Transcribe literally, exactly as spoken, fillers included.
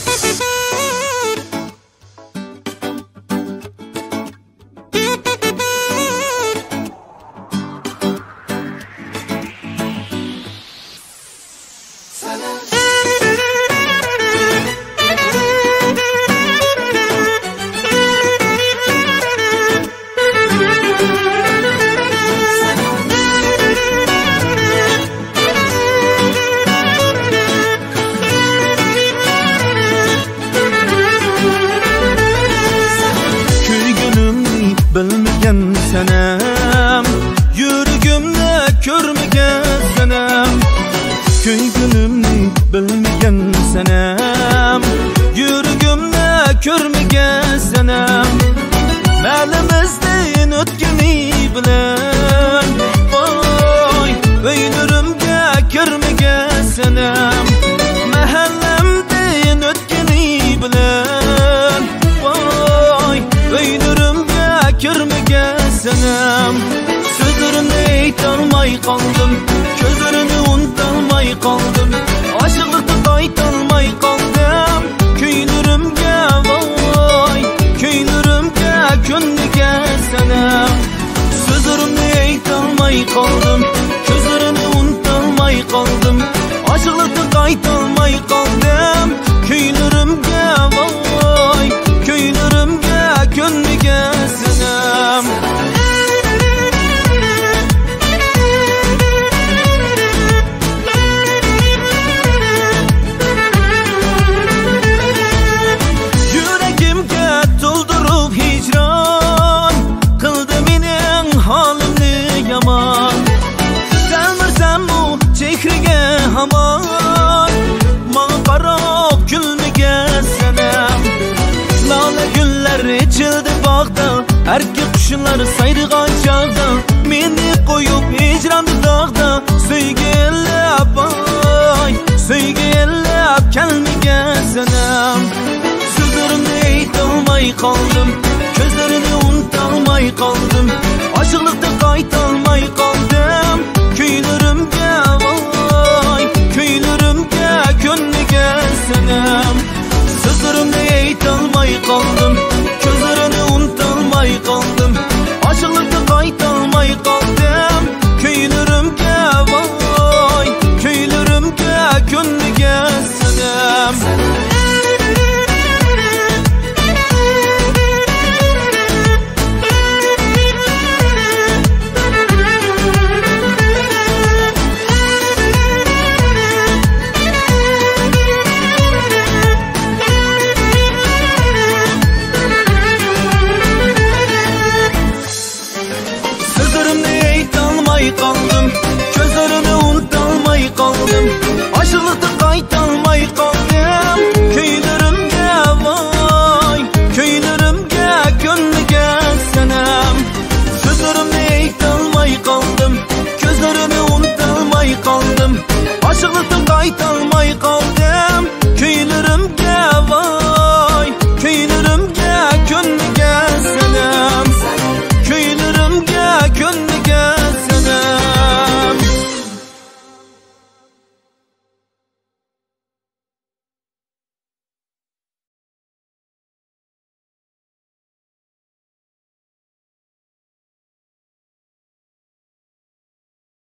Bilmegen senem, yürügümde körmegen senem. Köygünümni bilmegen senem, yürügümde körmegen senem. Məlimizden ötkeni bilen, vay, öynürümge körmegen senem. Mahallemden ötkeni bilen, vay, öynürümge körmegen senem. Sözlerimni aytolmay kaldım, gözlerini unutalmay kaldım. Aşıklıkta aytolmay kaldım, köylerimge vay, köylerimge könlüge senem. Sözlerimni aytolmay kaldım, gözlerini unutalmay kaldım. Aşıklıkta aytolmay kaldım, köylerimge vay, köylerimge könlüge senem. Yüreğimge doldurup hicran, kıldı benim halimni yaman. Gelmirsem bu çehrige haman, bana karab gülmege senem. Lale güller içildi bağda, erkek kuşlar sayrıgan çağda. Meni koyup hicrandı dağda, söygellep ay, söygellep kelmege senem. Sözlerimni aytolmay kaldım, gözlerini unutalmay kaldım. Aşıklıkta kaytolmay kaldım, köylerimge vay, köylerimge könlüge senem. Sözlerimni aytolmay kaldım, gözlerini unutalmay kaldım. Aşıklıkta kaytolmay kaldım, köylerimge vay, köylerimge könlüge senem. Kaldım, gözlerimi unutalmay kaldım. Aşıklıkta kaytolmay kaldım, köylerimge vay, köylerimge könlüge senem. Sözlerimni aytolmay kaldım, gözlerini unutalmay kaldım. Aşıklıkta kaytolmay kaldım,